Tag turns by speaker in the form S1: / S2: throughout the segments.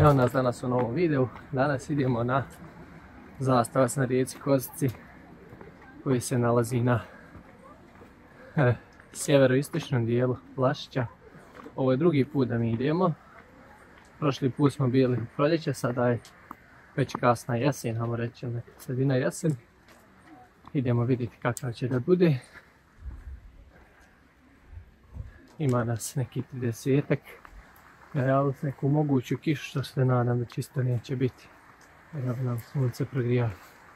S1: Evo nas danas u novom videu. Danas idemo na Zastavac na rijeci Kozici koji se nalazi na sjeveroistočnom dijelu Vlašića. Ovo je drugi put da mi idemo. Prošli put smo bili u proljeće, sada je već kasna jesen, hajmo reći, sredina jesen. Idemo vidjeti kakav će da bude. Ima nas neki 30-ak. Najavili se neku moguću kišu, što se nadam da čisto neće biti. Evo nam sunce progrija.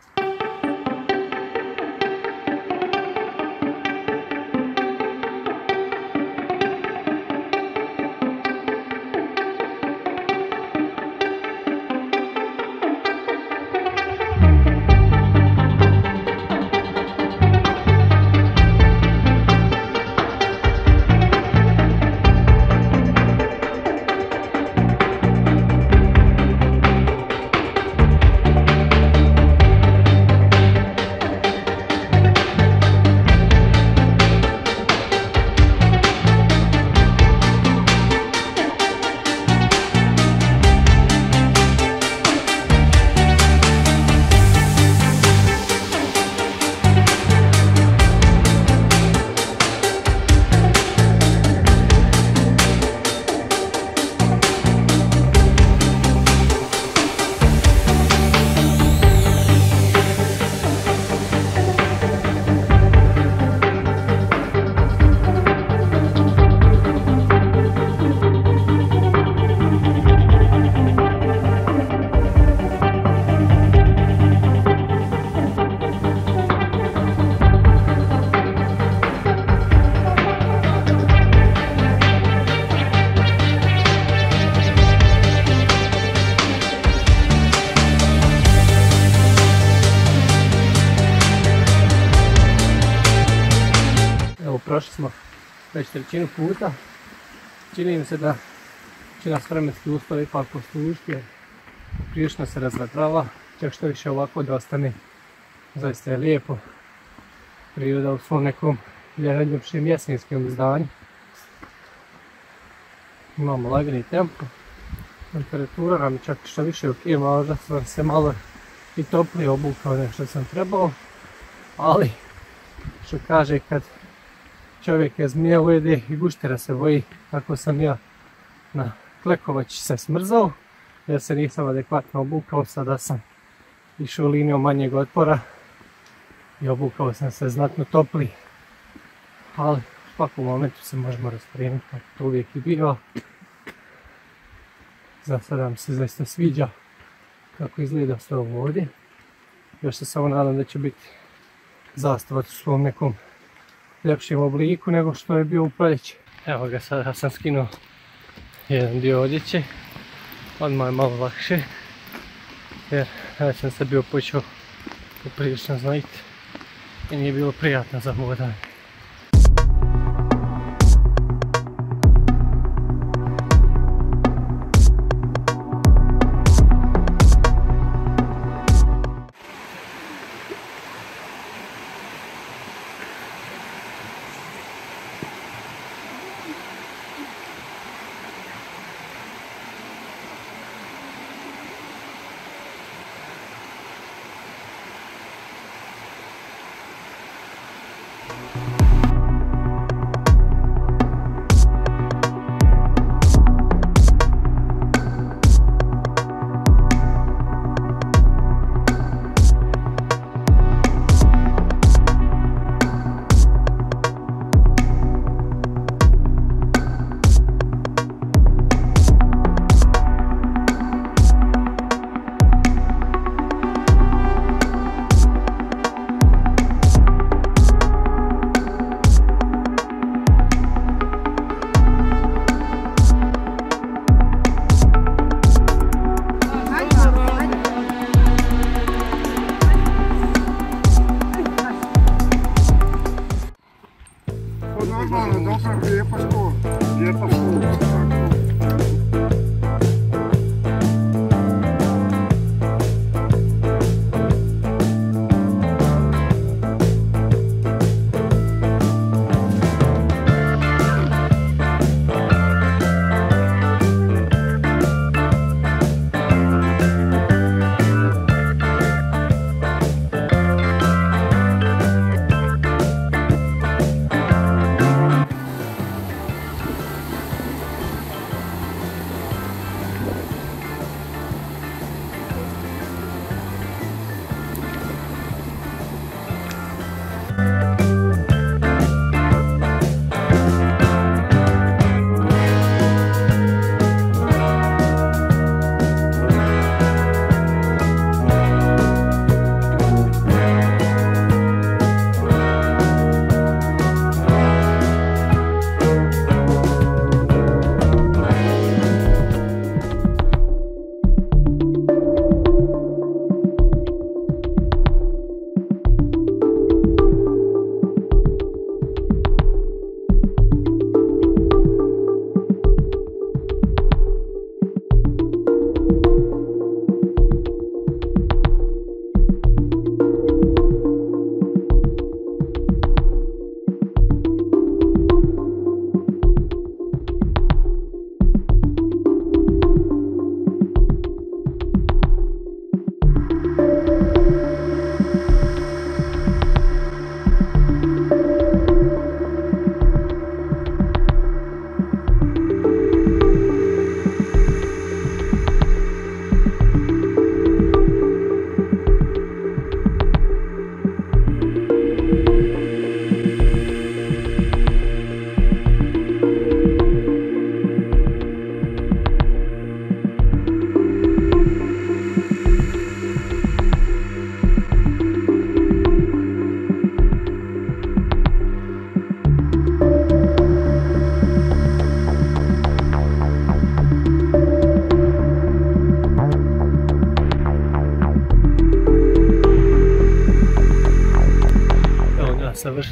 S1: Prošli smo već trećinu puta. Čini mi se da će nas vremenski uslovi ipak poslužiti jer prilično se razvetrava. Čak što više ovako da ostane. Zaista je lijepo. Priroda u svom nekom ljepšem jesenskom izdanju. Imamo lagani tempo. Temperatura nam je čak što više ok, možda sam se malo i toplije obukao nego što sam trebao. Ali, što kaže, kad čovjek je zmija ujede i guštera se boji, kako sam ja na Klekovači se smrzao jer se nisam adekvatno obukao. Sada sam išao linijom manjeg otpora i obukao sam se znatno topliji, ali u svakom momentu se možemo raspremiti, kako to uvijek i biva. Za sada mi se zaista sviđa kako izgleda sve ovo ovdje. Još se samo nadam da će biti Zastavac u svom nekom ljepšem obliku nego što je bio u proljeće. Evo ga, sada sam skinuo jedan dio odjeće, odmah je malo lakše jer ja sam se bio počeo poprilično znojiti i nije bilo prijatno za hodanje.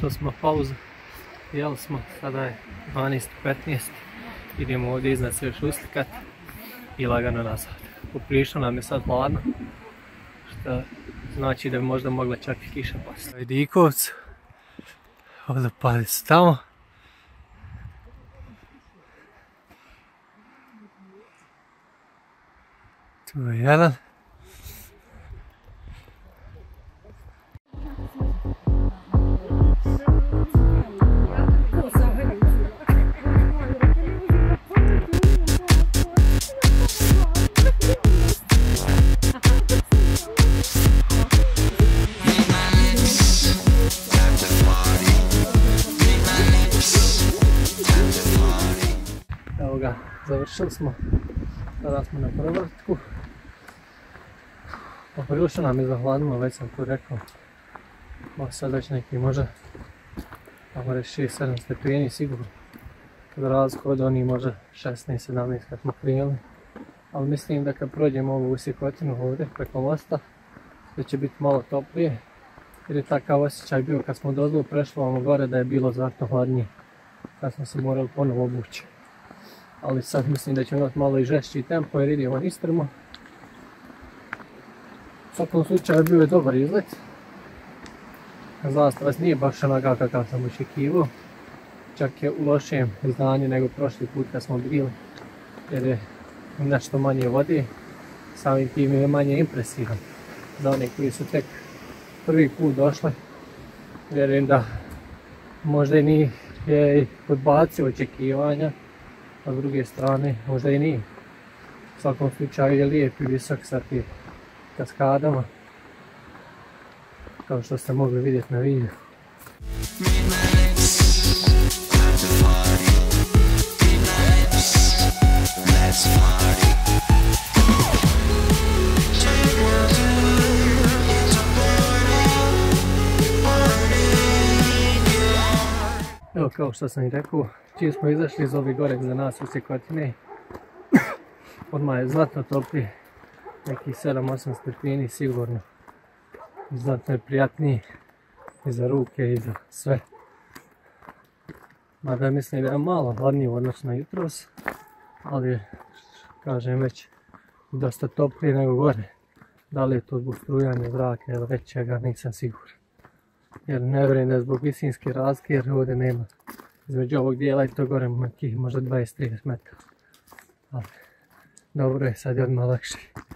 S1: Završili smo pauzu, jeli smo, sada je 12:15, idemo ovdje iznad se još uslikati i lagano nazad. Poprilično nam je sad hladno, što znači da bi možda mogla čak i kiša pasti. Vidikovc, vodopadi su tamo. Tu je jedan. Evo ga, završili smo, sada smo na prvrtku. Poprilično nam je zahladilo, već sam tu rekao. Ovo sad već neki možda, ako reći 6-7 stepeni sigurno. Za razliku od onih možda 16-17 kad smo krenuli. Ali mislim da kad prođemo ovu usjekotinu ovdje preko mosta, da će biti malo toplije. Jer je takav osjećaj bio kad smo dozvolu prešli ovamo gore da je bilo znatno hladnije. Kad smo se morali ponovo obući. Ali sad mislim da ćemo imati malo i žešći tempo jer idemo nistrmo. U svakom slučaju bio je dobar izlet. Zastava nije baš onaka kakav sam očekivao. Čak je u lošijem izdanju nego prošli put kad smo bili. Jer je nešto manje vode. Samim tim je manje impresivan. Za one koji su tek prvi put došli. Vjerujem da možda i nije podbacio očekivanja. A s druge strane možda i nije. U svakom slučaju je lijep i visok sa tim kaskadama. Kao što ste mogli vidjeti na videu. Evo kao što sam i rekao, čim smo izašli iz ovih gore za nas usjekotine, odmah je znatno toplije, nekih 7-8 stepeni sigurno. Znatno je prijatniji i za ruke i za sve. Mada mislim da je malo hladnije u odnosu na jutros, ali je, kažem, već dosta toplije nego gore. Da li je to zbog strujanja zraka ili već čega, nisam siguran. Jer ne vjerujem da je zbog visinske razlike jer ovdje nema. Između ovog dijela i to gore nekih možda 20-30 metara. Ali dobro je, sad je odmah lakše.